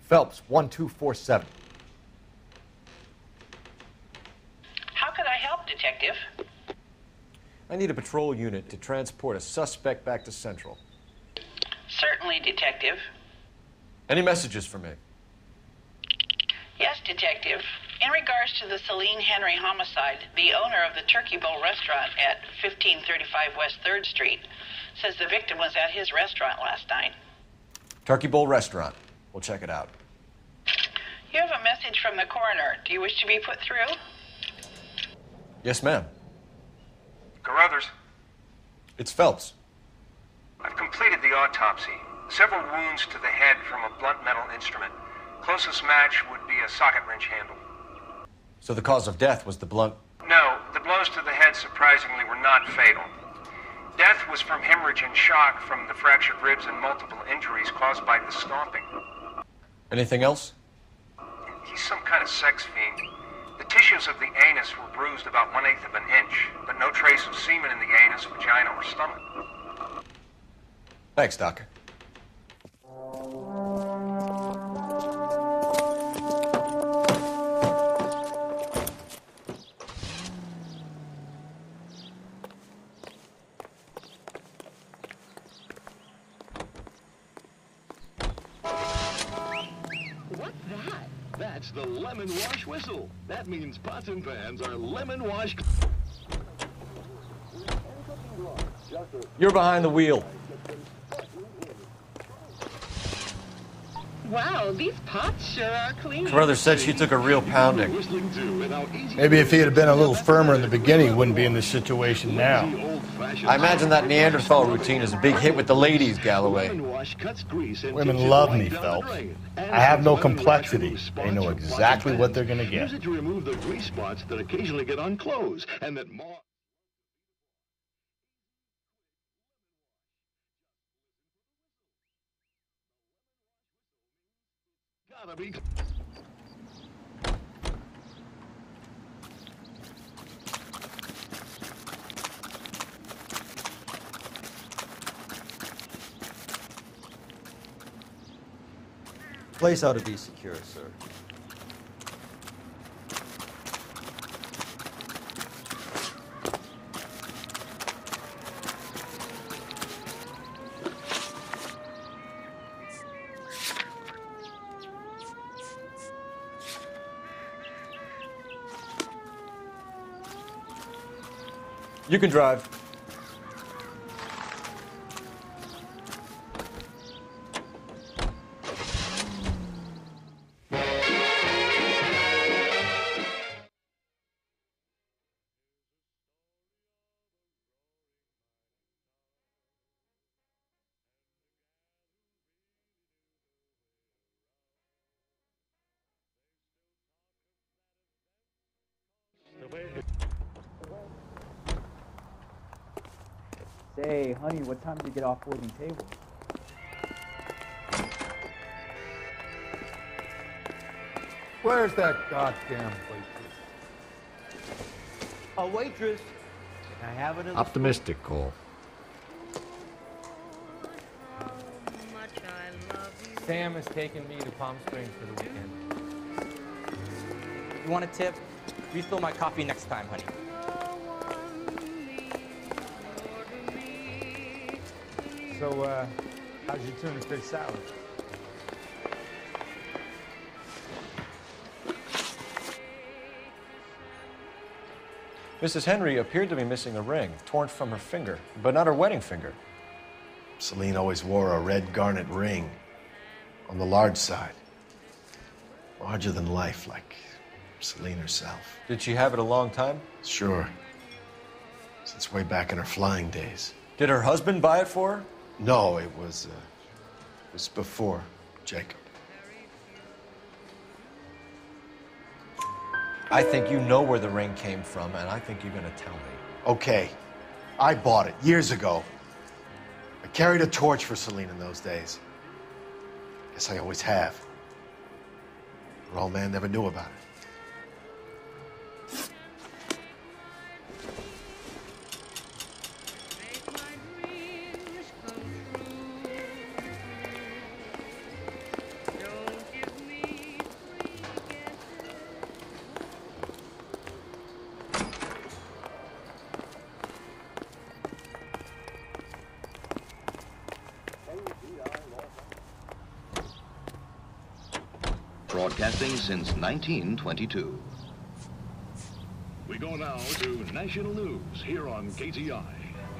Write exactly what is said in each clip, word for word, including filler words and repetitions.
Phelps, one two four seven. How could I help, Detective? I need a patrol unit to transport a suspect back to Central. Certainly, Detective. Any messages for me? Yes, Detective. In regards to the Celine Henry homicide, the owner of the Turkey Bowl restaurant at fifteen thirty-five West third Street says the victim was at his restaurant last night. Turkey Bowl restaurant. We'll check it out. You have a message from the coroner. Do you wish to be put through? Yes, ma'am. Carruthers, It's Phelps. I've completed the autopsy. Several wounds to the head from a blunt metal instrument. Closest match would be a socket wrench handle. So the cause of death was the blunt... No, the blows to the head surprisingly were not fatal. Death was from hemorrhage and shock from the fractured ribs and multiple injuries caused by the stomping. Anything else? He's some kind of sex fiend. The tissues of the anus were bruised about one-eighth of an inch, but no trace of semen in the anus, vagina, or stomach. Thanks, Doctor. What's that? That's the lemon wash whistle. That means pots and pans are lemon wash. You're behind the wheel. Wow, these pots sure are clean. Carruthers said she took a real pounding. Maybe if he had been a little firmer in the beginning, he wouldn't be in this situation now. I imagine that Neanderthal routine is a big hit with the ladies, Galloway. Women love me, Phelps. I have no complexity. They know exactly what they're going to get. Use it to remove the grease spots that occasionally get on clothes and that more. Gotta be. Place ought to be secure, sir. You can drive. Say, honey, what time did you get off boarding table? Where's that goddamn waitress? A waitress. Can I have another? Optimistic, Cole. Sam is taking me to Palm Springs for the weekend. You want a tip? Refill my coffee next time, honey. So, uh, how's your tuna fish salad? Missus Henry appeared to be missing a ring, torn from her finger, but not her wedding finger. Celine always wore a red garnet ring on the large side. Larger than life, like Celine herself. Did she have it a long time? Sure. Since way back in her flying days. Did her husband buy it for her? No, it was, uh, it was before Jacob. I think you know where the ring came from, and I think you're gonna tell me. Okay, I bought it years ago. I carried a torch for Celine in those days. Guess I always have. Her old man never knew about it. broadcasting since nineteen twenty-two. We go now to national news here on K T I.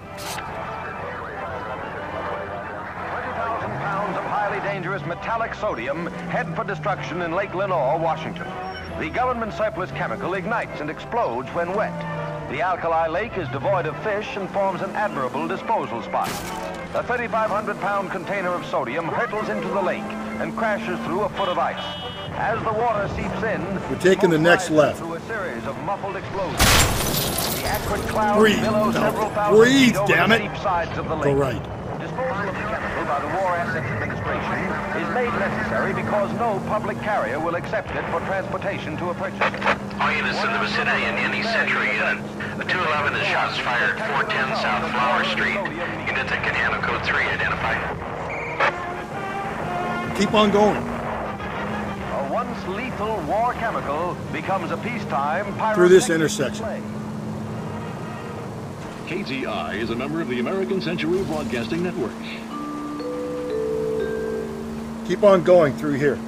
twenty thousand pounds of highly dangerous metallic sodium head for destruction in Lake Lenore, Washington. The government surplus chemical ignites and explodes when wet. The alkali lake is devoid of fish and forms an admirable disposal spot. A thirty-five hundred pound container of sodium hurtles into the lake and crashes through a foot of ice. As the water seeps in, we're taking the next left. Through a series of muffled explosions. The acrid clouds Breathe, billow no. several thousand Breathe, feet over damn the it. steep sides of the lake. Go right. Disposal of the chemical by the War Assets Administration is made necessary because no public carrier will accept it for transportation to a purchaser. All units in the vicinity in any Century unit. The two eleven is shots fired at four ten South Flower Street. Units at Canano Code three identified. Keep on going. A once lethal war chemical becomes a peacetime pyrotechnic Through this intersection. display. K T I is a member of the American Century Broadcasting Network. Keep on going through here.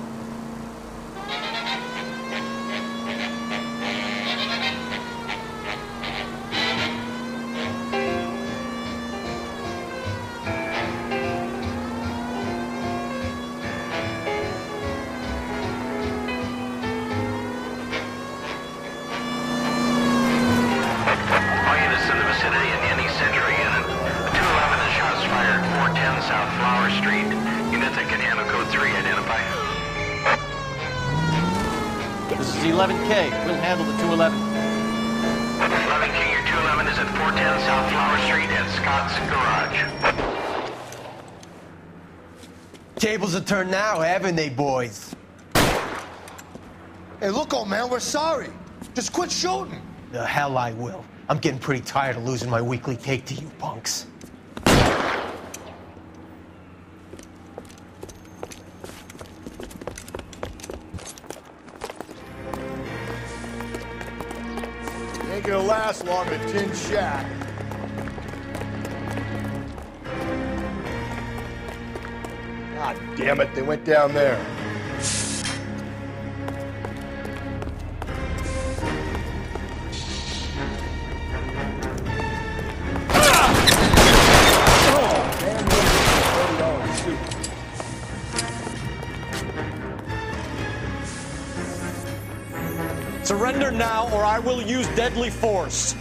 eleven K. We'll handle the two eleven. eleven K, your two eleven is at four ten South Flower Street at Scott's Garage. Tables are turned now, haven't they, boys? Hey, look, old man, we're sorry. Just quit shooting. The hell I will. I'm getting pretty tired of losing my weekly take to you punks. Ain't gonna last long at Tin Shack. God damn it, they went down there. Surrender now, or I will use deadly force.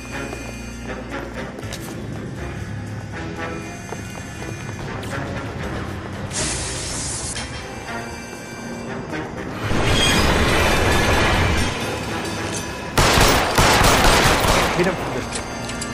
Hit him from this.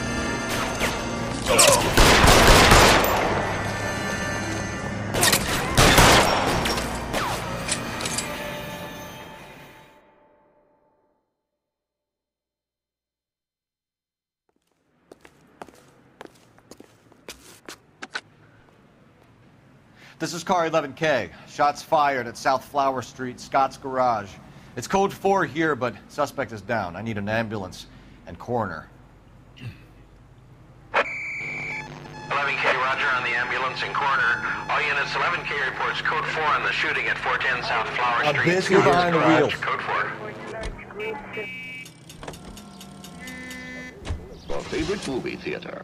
This is car eleven K. Shots fired at South Flower Street, Scott's Garage. It's code four here, but suspect is down. I need an ambulance and coroner. eleven K, roger on the ambulance and coroner. All units, eleven K reports code four on the shooting at four ten South Flower A Street. biscuit behind the wheel. Code four. Your favorite movie theater.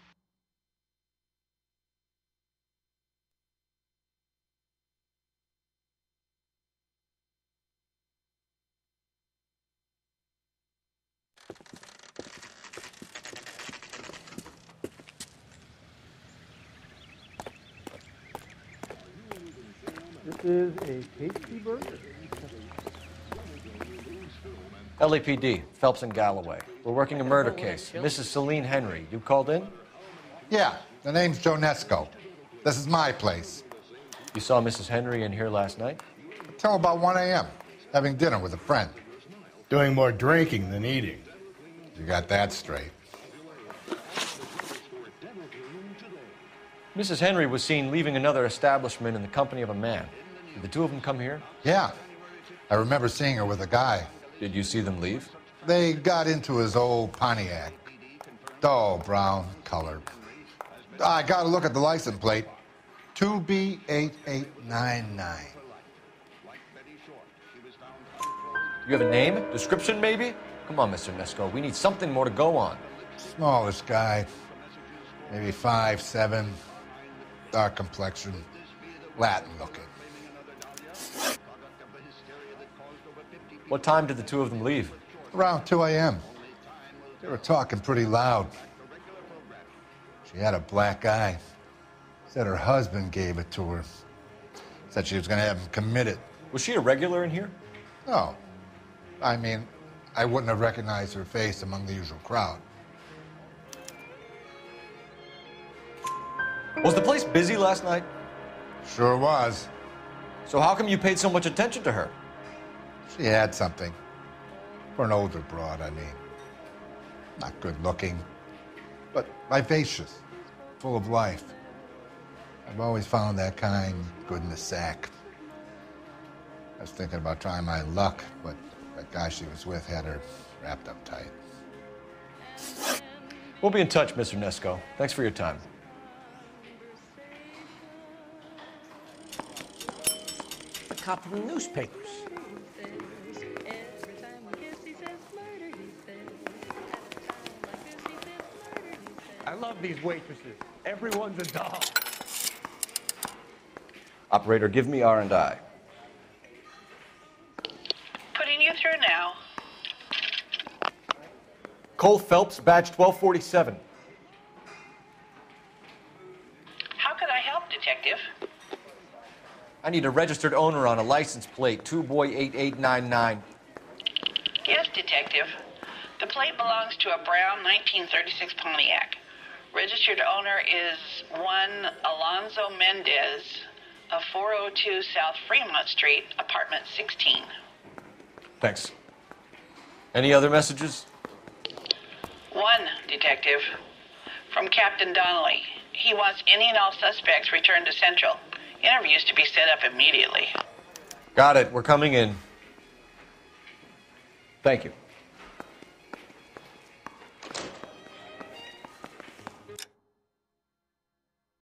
This is a tasty burger. L A P D, Phelps and Galloway. We're working a murder case. Missus Celine Henry, you called in? Yeah, the name's Jonesco. This is my place. You saw Missus Henry in here last night? Till about one A M, having dinner with a friend. Doing more drinking than eating. You got that straight. Missus Henry was seen leaving another establishment in the company of a man. Did the two of them come here? Yeah, I remember seeing her with a guy. Did you see them leave? They got into his old Pontiac. Dull brown color. I got to look at the license plate. two B eight eight nine nine. You have a name? Description, maybe? Come on, Mister Nesco. We need something more to go on. Smallest guy. Maybe five, seven. Dark complexion. Latin looking. What time did the two of them leave? Around two A M They were talking pretty loud. She had a black eye. Said her husband gave it to her. Said she was going to have him committed. Was she a regular in here? No. I mean, I wouldn't have recognized her face among the usual crowd. Was the place busy last night? Sure was. So how come you paid so much attention to her? She had something. For an older broad, I mean. Not good looking, but vivacious, full of life. I've always found that kind good in the sack. I was thinking about trying my luck, but that guy she was with had her wrapped up tight. We'll be in touch, Mister Nesco. Thanks for your time. A cop from the newspapers. I love these waitresses. Everyone's a doll. Operator, give me R and I. Putting you through now. Cole Phelps, badge twelve forty-seven. How could I help, Detective? I need a registered owner on a license plate, two boy eight eight nine nine. Yes, Detective. The plate belongs to a brown nineteen thirty-six Pontiac. Registered owner is one Alonzo Mendez of four oh two South Fremont Street, apartment sixteen. Thanks. Any other messages? One, Detective. From Captain Donnelly. He wants any and all suspects returned to Central. Interviews to be set up immediately. Got it. We're coming in. Thank you.